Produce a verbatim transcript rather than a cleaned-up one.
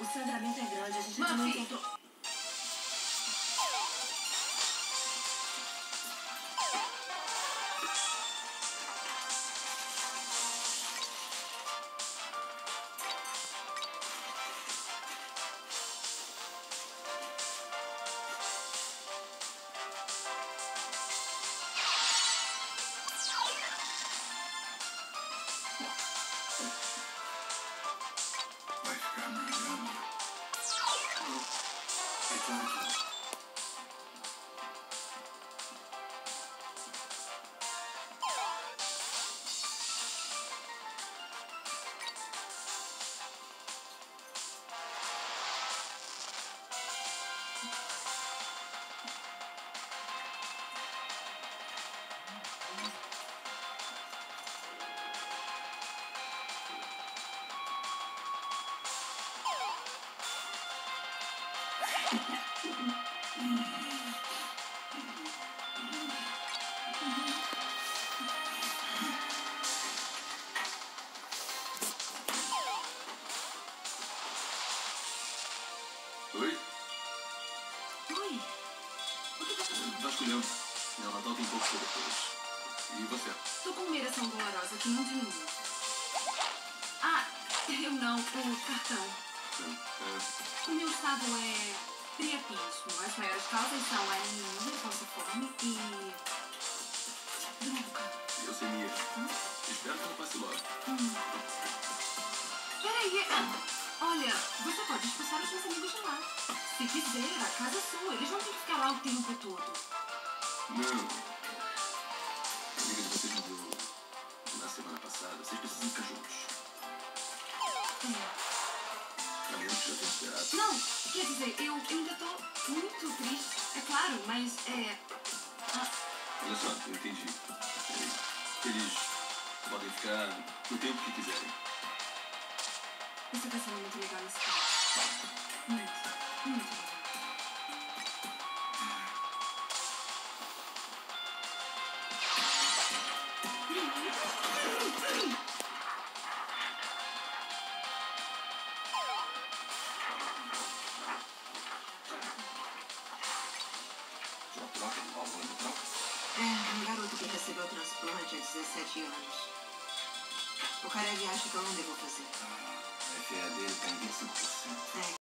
O sangramento é grande, a gente ainda não Murphy! encontrou... Vai ficar me olhando. É claro que não. Oi? Oi? O que tá fazendo? Vasculhando. Meu Natal tem poucos cobertores. E você? Tô com uma ereção dolorosa que não diminui. Ah, eu não, o cartão. É, O meu estado é priapismo. As maiores causas são anemia, falciforme e... droga. leucemia. Espero que não passe logo. Hum. Peraí, é- olha, você pode expulsar os seus amigos de lá. Se quiser, a casa é sua. Eles não têm que ficar lá o tempo todo. Não. A amiga de vocês mudou na semana passada. Vocês precisam ficar juntos. É. A menos que já tenha esperado. Não, quer dizer, eu ainda tô muito triste. É claro, mas é... Ah, Olha só, eu entendi. Eles podem ficar o tempo que quiserem. isso tá sendo muito legal nesse caso. Muito, muito legal. Já troca de válvula de troca? É, um garoto que recebeu o transplante há dezessete anos. O cara viaja que eu não devo fazer. A F A dele tá em vinte e cinco por cento. É,